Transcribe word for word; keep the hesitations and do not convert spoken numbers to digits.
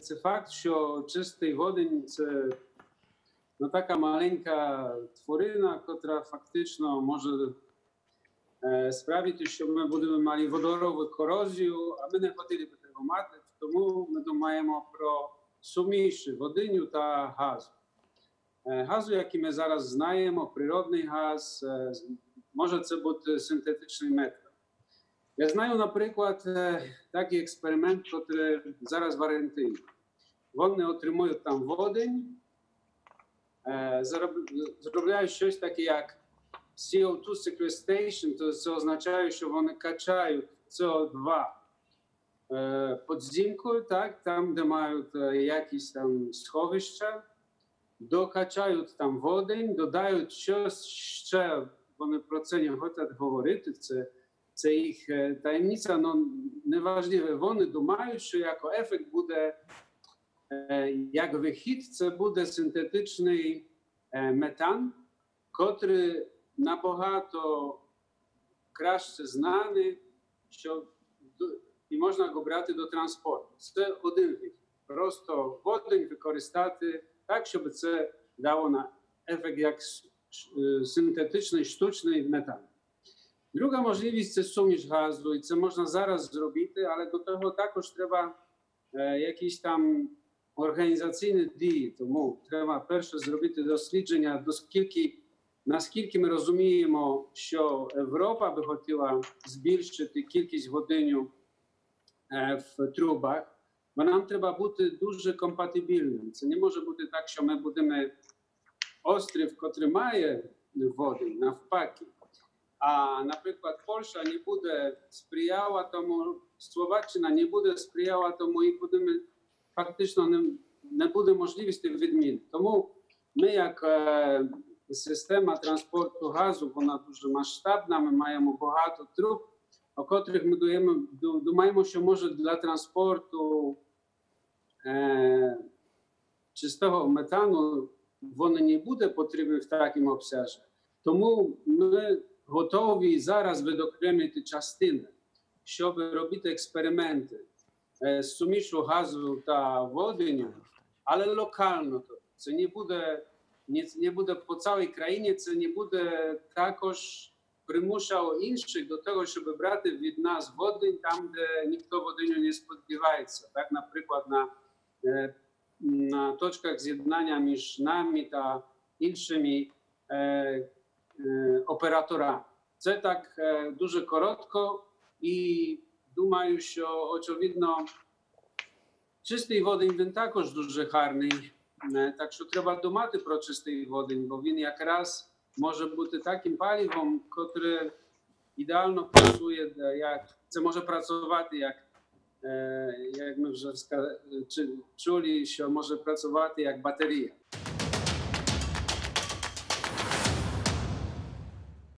це факт, що чистий водень – це ну, така маленька тварина, яка фактично може е, справити, що ми будемо мати водорову корозію, а ми не хотіли б цього мати, тому ми думаємо про суміші водиню та газу. Е, газу, який ми зараз знаємо, природний газ, е, може це бути синтетичний метал. Я знаю, наприклад, такий експеримент, який зараз в Аргентині. Вони отримують там водень, зробляють щось таке, як сі о два sequestration, то це означає, що вони качають С О два подземкою, так, там, де мають якісь там сховища, докачають там водень, додають щось ще, вони про це не хочуть говорити, це Це їх таємниця, але неважливо. Вони думають, що як ефект буде, як вихід, це буде синтетичний метан, котрий набагато краще знаний, що і можна його брати до транспорту. Це один вихід. Просто водень використати так, щоб це дало на ефект як синтетичний штучний метан. Друга можливість – це суміш газу, і це можна зараз зробити, але до того також треба е, якісь там організаційні дії. Тому треба перше зробити дослідження, доскільки, наскільки ми розуміємо, що Європа би хотіла збільшити кількість водиню е, в трубах, бо нам треба бути дуже компатибільним. Це не може бути так, що ми будемо острів, який має водень, навпаки. А, наприклад, Польща не буде сприяла тому, Словаччина не буде сприяла тому, і будемо, фактично не, не буде можливості відмін. Тому ми, як е, система транспорту газу, вона дуже масштабна, ми маємо багато труб, о котрих ми думаємо, думаємо що може для транспорту е, чистого метану воно не буде потрібно в такому обсязі. Тому ми готові зараз відокремити частини, щоб робити експерименти з сумішу газу та воденю, але локально. Це не буде, не, не буде по цілій країні, це не буде також примушало інших до того, щоб брати від нас водень там, де ніхто воденю не сподівається. Так, наприклад, на, на точках з'єднання між нами та іншими оператора. Це так дуже коротко і думаю, що очевидно чистий водень він також дуже гарний. Так що треба думати про чистий водень, бо він якраз може бути таким палivом, котре ідеально працює, як це може працювати, як, як ми вже чули, що може працювати як батарея.